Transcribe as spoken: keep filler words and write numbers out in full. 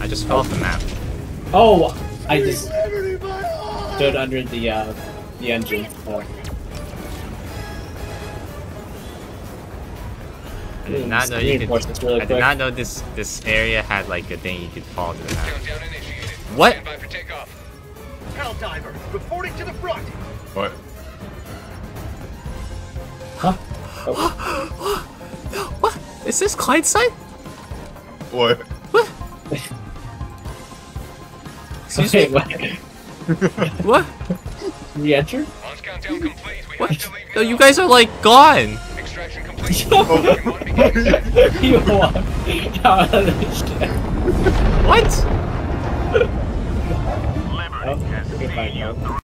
just fell off the map. Oh, I just stood under the uh, the engine. So. I did not know you could. Really I did not know this this area had like a thing you could fall to the map. What? Hell diver, reporting to the front. What? Huh? Oh. What? Is this Clydeside? What? What? Excuse me. What? What? Re-enter? What? No, you guys are like gone. Extraction complete. You walked out of the ship. What? Oh, goodbye,